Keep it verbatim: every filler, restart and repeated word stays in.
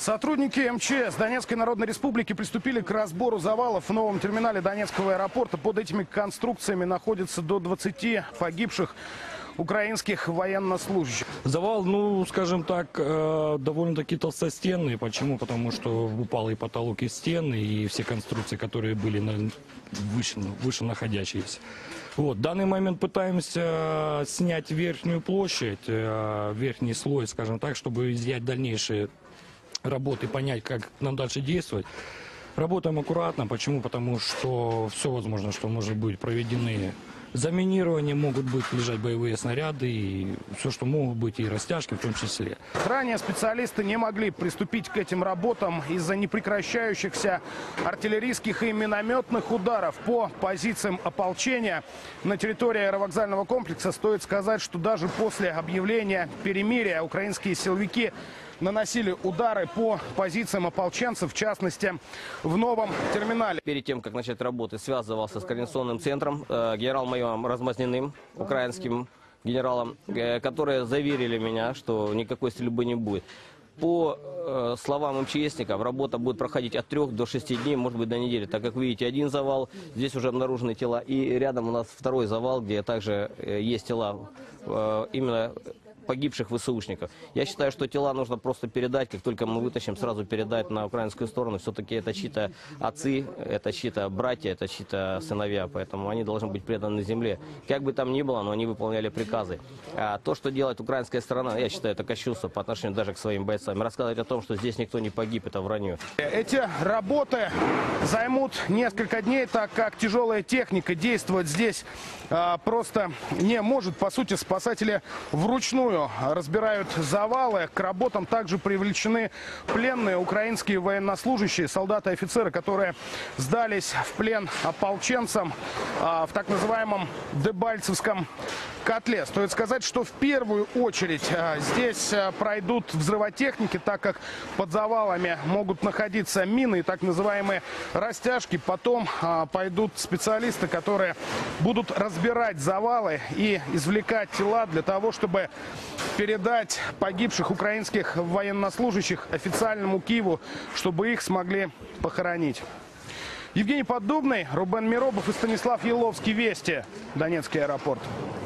Сотрудники эм че эс Донецкой Народной Республики приступили к разбору завалов в новом терминале Донецкого аэропорта. Под этими конструкциями находится до двадцати погибших украинских военнослужащих. Завал, ну, скажем так, довольно-таки толстостенный. Почему? Потому что упал и потолок, и стены, и все конструкции, которые были на выше, выше находящиеся. Вот, в данный момент пытаемся снять верхнюю площадь, верхний слой, скажем так, чтобы изъять дальнейшие работы, понять, как нам дальше действовать. Работаем аккуратно. Почему? Потому что все возможно, что может быть проведены заминирования, могут быть лежать боевые снаряды, и все, что могут быть, и растяжки в том числе. Ранее специалисты не могли приступить к этим работам из-за непрекращающихся артиллерийских и минометных ударов по позициям ополчения. На территории аэровокзального комплекса стоит сказать, что даже после объявления перемирия украинские силовики наносили удары по позициям ополченцев, в частности, в новом терминале. Перед тем, как начать работы, связывался с координационным центром, э, генерал-майором Размазниным, украинским генералом, э, которые заверили меня, что никакой стрельбы не будет. По э, словам эм че эсников, работа будет проходить от трех до шести дней, может быть, до недели. Так как видите, один завал, здесь уже обнаружены тела, и рядом у нас второй завал, где также э, есть тела э, именно погибших ВСУшников. Я считаю, что тела нужно просто передать, как только мы вытащим, сразу передать на украинскую сторону. Все-таки это чьи-то отцы, это чьи-то братья, это чьи-то сыновья, поэтому они должны быть преданы земле. Как бы там ни было, но они выполняли приказы. А то, что делает украинская сторона, я считаю, это кощунство по отношению даже к своим бойцам. Рассказывать о том, что здесь никто не погиб, это вранье. Эти работы займут несколько дней, так как тяжелая техника действовать здесь а, просто не может. По сути, спасатели вручную разбирают завалы. К работам также привлечены пленные украинские военнослужащие, солдаты и офицеры, которые сдались в плен ополченцам а, в так называемом Дебальцевском котле. Стоит сказать, что в первую очередь а, здесь а, пройдут взрывотехники, так как под завалами могут находиться мины и так называемые растяжки. Потом а, пойдут специалисты, которые будут разбирать завалы и извлекать тела для того, чтобы передать погибших украинских военнослужащих официальному Киеву, чтобы их смогли похоронить. Евгений Поддубный, Рубен Миробов и Станислав Еловский. Вести. Донецкий аэропорт.